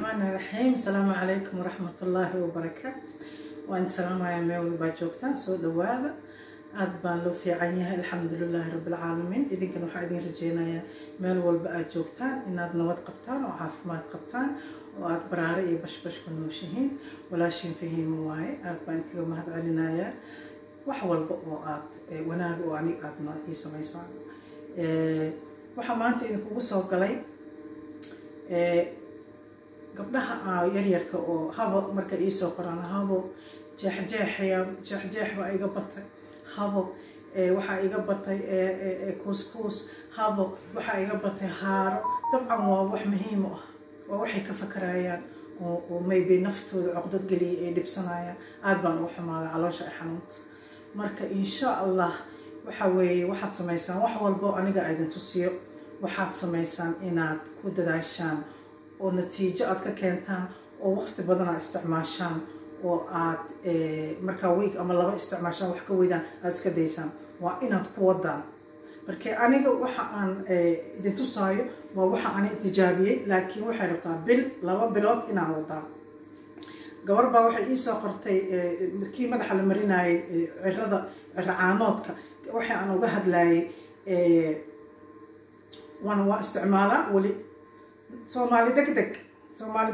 الرحمن الرحيم. السلام عليكم ورحمة الله وبركاته. وأن سلام يا ميول باجوكتان سو دواada aad baan loo fiican yahay alxamdulillahi rabbil caalamiin. idinkana waxaa idin rajeynayaa meel walba aad joogtaan inaad nabad qabtaan oo caafimaad qabtaan oo aad baraare iyo bashbash ku nooshihiin. walaashin fahiimo waaye, aad baan idinkaga mahad celinayaa wax walba oo aad wanaag oo aniga aadna ii samaysaan. waxaa maanta idinkugu soo galay gabdhaha yaryarka oo habo marka ii soo qoraan habo jeexjeex baa iga batay, habo waxaa iga batay kuuskuus, habo waxaa iga batay haaro. dabcan waa wax muhiim ah oo waxay ka fakarayaan oo maybe naftooda caqdad geliyay ay dhibsanayaan. aad baan ugu xumaaday caloosha ay xanuunta. marka insha allah waxa weeye waxaad samaysaan wax walbo aniga idin tusiyo, waxaad samaysaan inaad ku dadaashaan oo natiijo aad ka keentaan oo waqti badan aad isticmaashaan oo aad markaa week ama laba isticmaashaan wax ka weydaan aad iska daysaan. waa inaad ku wadaan markii aniga waxa aan idin tusaayo waa waxa aan tijaabiyey, laakiin waxay rabtaa laba bilood inaan wadaan. gabar baa waxay ii soo qortay markii madaxa la marinayay cirada caanoodka waxa aan uga hadlayay waa isticmaalaa weli Somali degdeg alla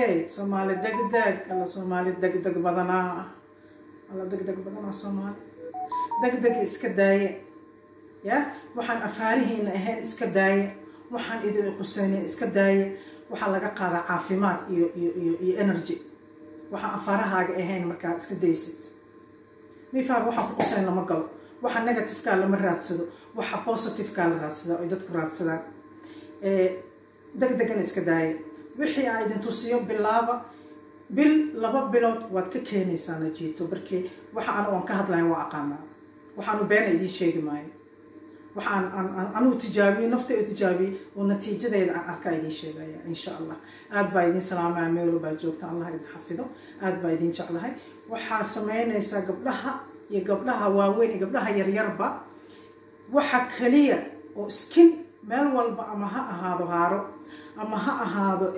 Somali degdeg badanaa Somali degdeg iska daaye ya. waxaan afaarihiina ahayn iska daaye, waxaan idin qusaynin iska daaye. waxaa laga qaadaa caafimaad iyo energy. waxaan afaarahaaga ahayn markaad iska daysid mifaar waxaan ku qusayn lama galo, waxa negative-kaa lama raadsado, waxa positive-kaa la raadsada ay dadku raadsadaan. degdegan iska daaya. wixii aan idin tusiyo bilaaba laba bilood waad ka keenaysaa najiito. markii waxa aan ka hadlayo waa aqaanaa, waxaanu beena idiin sheegi maayo. waxaan anuu tijaabiye nafta u tijaabiyey oo natiijadeeda aan arkaa idiin sheegaya insha allah. aad baa idin salaamaya meel walba joogta, allah idin xafido. aad baa idin jeclahay. waxaa samaynaysaa gabdhaha iyo gabdhaha waaweyn iyo gabdhaha yaryarba waxa kaliya oo skin meel walba ama ha ahaado haaro ama ha ahaado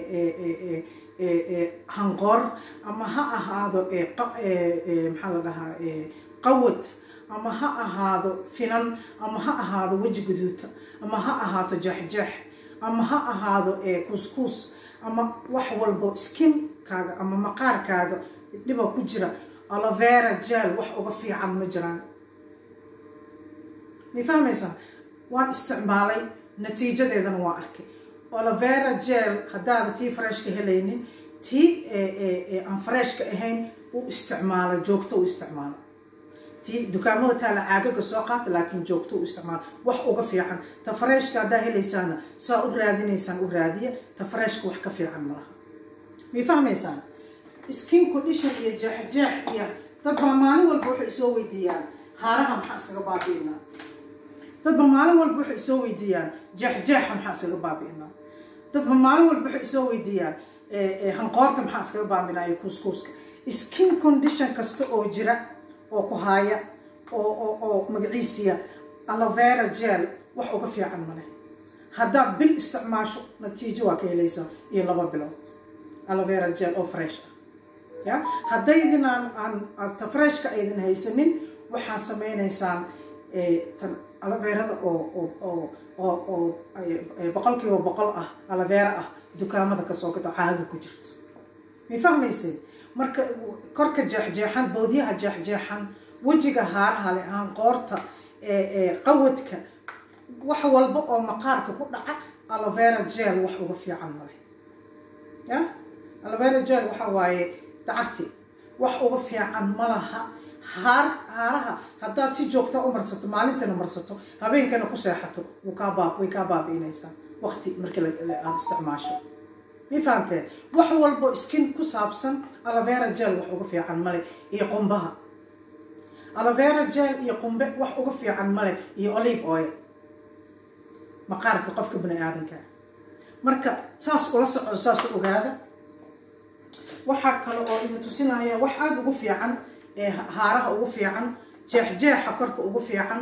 hanqoor ama ha ahaado maxaa la dhahaa qawad ama ha ahaado finan ama ha ahaado weji guduuta ama ha ahaato jeexjeex ama ha ahaado kuuskuus ama wax walbo skinkaaga ama maqaarkaaga dhiba ku jira aloe vera gel wax uga fiican ma jiraan. ma fahmaysaa? waan isticmaalay natiijadeedana waa arkay. aloe vera gel haddaada tii freshka helaynin, tii aan freshka ahayn u isticmaala, joogto u isticmaala. tii dukaamada taala caagaga soo qaata, laakiin joogto u isticmaala. wax uga fiican ta freshka haddaa helaysaana saa u raadinaysaan u raadiya. ta freshka wax ka fiican malaha. ma fahmaysaan? skin condition iyo jeexjeex iyo dad baa maalin walba waxay soo weydiiyaan haaraha maxaa iskaga baabi'inaa. dadba maalin walba waxay soo weydiiyaan jeexjeexa maxaa iskaga baabi'inaa. dadba maalin walba waxay soo weydiiyaan hanqoorta maxaa iskaga baabi'inaa iyo kuuskuuska. skin condition kasta oo jira oo ku haaya oo magaciisiya aloe vera gel wax uga fiican male. haddaad bil isticmaasho natiijo waa ka helaysaa iyo 2 bilood aloe vera gel oo fresh ah ya. haddaydin aan ta freshka aydin haysanin waxaa samaynaysaan tan aloe verada oo boqolkiiba boqol ah aloe vera ah dukaamada kasoo gato caaga ku jirto. ma fahmaysay? marka korka jeexjeexan, boodyaha jeexjeexan, wejiga haaraha leh, hanqoorta, qawadka, wax walba oo maqaarka ku dhaca aloe vera gel wax uga fiican male ya. aloe vera gel waxa waaye dacarti wax uga fiican malaha. haaraha haddaad si joogta u marsato, maalintana marsato, habeenkana ku seexato way kaa baabi'inaysaa waqti markii aad isticmaasho. ma fahamteen? wax walbo skin ku saabsan aloe vera gel wax uga fiican male. iyo qumbaha aloe vera gel iyo qumbe wax uga fiican male. iyo olive oil maqaarka qofka bini aadanka. marka saas ula soco, saas u ogaada. waxaa kale oo idin tusinaya wax aad ugu fiican haaraha ugu fiican, jeexjeexa korka ugu fiican,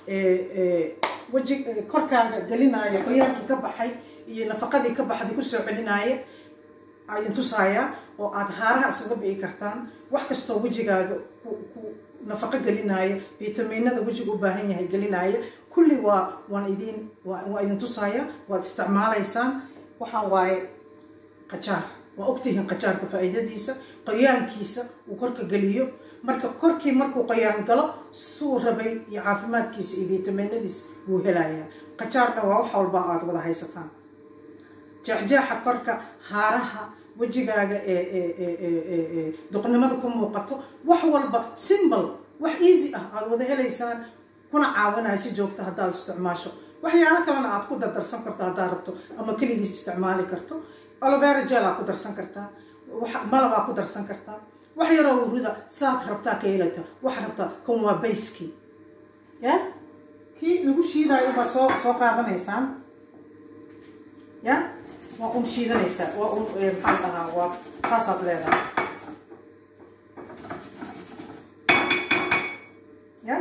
weji korkaaga gelinaya qoyaankii ka baxay iyo nafaqadii ka baxday ku soo celinaya ay intusaaya oo aad haaraha isaga bi'i kartaan wax kastoo wejigaaga ku nafaqo gelinaya fitamiinada wejiga u baahan yahay gelinaya kulli waan idin tusaaya waad isticmaalaysaan waxaan waaye qajaar waa ogtihiin qajaarka faa'iidadiisa qoyaankiisa uu korka geliyo marka korkii markuu qoyaan galo suu rabay iyo caafimaadkiisa iyo fitamiinadiisa wuu helayaa qajaarna waa wax walba aad wada haysataan jeexjeexa korka haaraha wejigaaga duqnimada ku muuqato wax walba simple wax easy ah aad wada helaysaan kuna caawinaya si joogta haddaad isticmaasho waxyaalo kalena aad ku dardarsan karto haddaad rabto ama keligiis isticmaali karto aloe vera gel aad ku darsan kartaa malab aad ku darsan kartaa wax yaroo huruda saad rabtaa ka helata wax rabtaa kan waa bayskii ya kii lagu shiidaayo baa soo qaadanaysaan ya waa shiidanaysaa waa maxaa dhahaa waa taasaad leedahay ya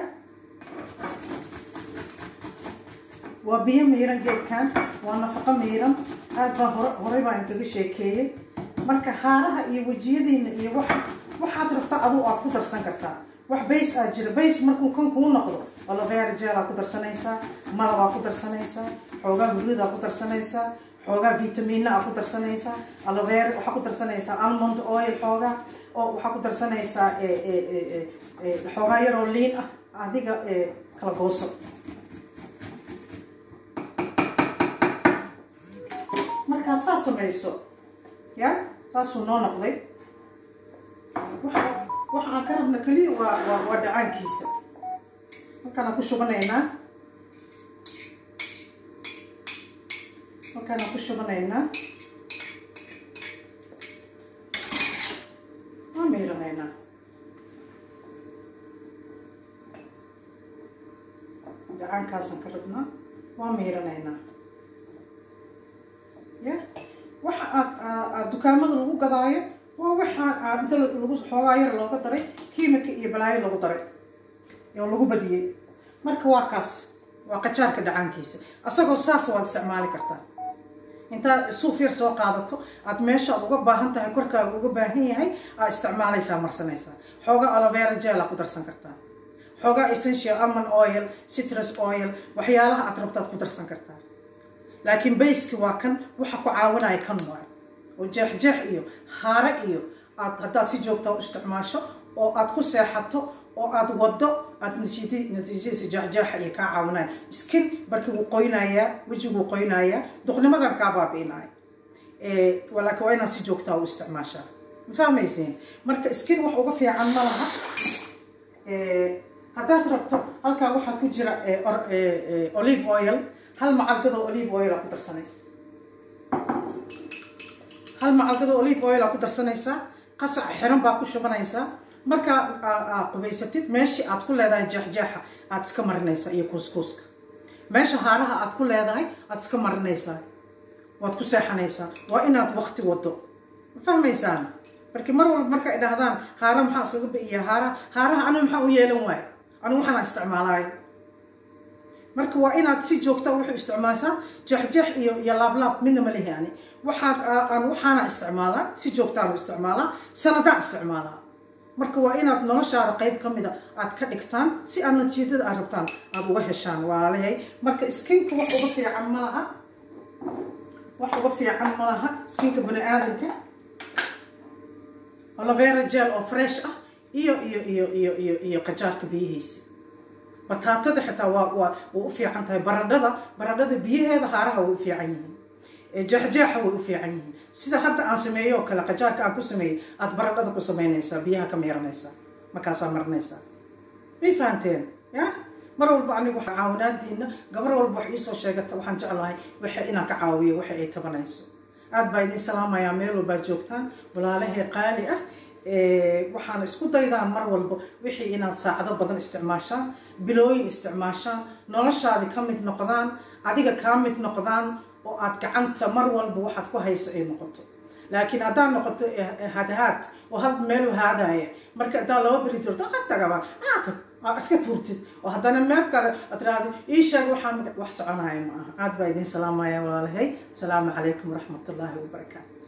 waa biyo miiran geedkan waa nafaqo miiran aad baan horey baan inkaga sheekeeyey marka haaraha iyo wejiyadiina iyo waxaad rabtaa aduu aad ku darsan kartaa wax bays aad jira bays markuu kan kuu noqdo aloe vera gel aad ku darsanaysaa malab aad ku darsanaysaa xoogaa huruda aad ku darsanaysaa xoogaa vitamiina aad ku darsanaysaa aloe vera waxaa ku darsanaysaa almond oil xoogaa oo waxaa ku darsanaysaa xoogaa yaroo liin ah adiga kala gooso markaa saa samayso ya saasuu noo noqday waxa aan ka rabna keliya waa dhacaankiisa halkaanaan ku shubanaynaa waa miiranaynaa dhacaankaasaan ka rabnaa waa miiranaynaa ya waxa aad dukaamada lagu gadaayo waa waxa inta lagu xoogaa yar looga daray kiimika iyo balaayo lagu daray oo lagu badiyey marka waa kaas waa qajaarka dhacaankiisa asagoo saas waad isticmaali kartaa intaad suuf yar soo qaadato aad meesha aad uga baahan tahay korkaaga uga baahan yahay aad isticmaalaysaa marsanaysaa xoogaa aloe vera gel aad ku darsan kartaa xoogaa essential almond oil citrus oil waxyaalaha aad rabtaad ku darsan kartaa laakiin bayski waa kan waxa ku caawinaya kan waayo oo jeexjeex iyo haare iyo haddaad si joogta u isticmaasho oo aad ku seexato oo aad wado aad natiijadiisa jeexjeexa iyo kaa caawinaya skin markii wuu qoynayaa wejiguu qoynayaa duqnimadan kaa baabi'inaya laakiin waa inaad si joogtaa u isticmaashaa ma fahmaysiin marka skin wax uga fiican ma laha haddaad rabto halkaa waxaa ku jira olive oil hal macalgado olive oil ku darsanaysa ku darsanaysaa qasac xiran baa ku shubanaysaa markaa qubaysatid meeshii aad ku leedahay jeexjeexa aad iska marinaysaa iyo kuuskuuska meesha haaraha aad ku leedahay aad iska marinaysaa waad ku seexanaysaa waa inaad waqti wado ma fahmaysaan markii mar walba marka ay dhahdaan haara maxaa isaga bi'iya haaraha anigu maxaa u yeelan waayo anigu waxaan isticmaalaayo marka waa inaad si joogta wuxuu isticmaalsaa jeexjeex iyo laablaab midna ma lehi ani waxaana isticmaalaa si joogtaan u isticmaalaa sanadaan isticmaalaa marka waa inaad noloshaada qayb ka mida aad ka dhigtaan si aad natiijada aad rabtaan aad uga heshaan walaalahay marka skinka wax uga fiican ma laha skinka bani aadamka aloe vera gel oo fresh ah iyo qajaarka biyihiisa bataatada xitaa waa u fiican tahay baradhada biyaheeda haaraha way u fiican yihiin jeexjeexa way u fiican yihiin sida hadda aan sameeyo oo kale qajaarka aan ku sameeyey aad baradhada ku samaynaysaa biyaha ka miiranaysaa markaasaa marinaysaa may fahanteen ya mar walba anigu waxa caawinaadiina gabar walba wax iisoo sheegata waxaan jeclahay waxa inaan ka caawiyo waxa ay tabanayso aad baa idin salaamayaa meel walbaa joogtaan walaalahay qaali ah waxaan isku daydaan mar walba wixii inaad saacado badan isticmaashaan bilooyin isticmaashaan noloshaadi ka mid noqdaan adiga kaa mid noqdaan oo aad gacanta mar walba waxaad ku hayso ay noqoto laakiin haddaad noqoto hadhaad oo hal meel u haadaya marka haddaa laba beri joogto qatagaba iska tuurtid oo haddana meel kale aad raadi ii sheeg waxaan wax soconaya ma aha aad baa idin salaamaya walaalahay asalaamu calaykum waraxmatullaahi wabarakaatu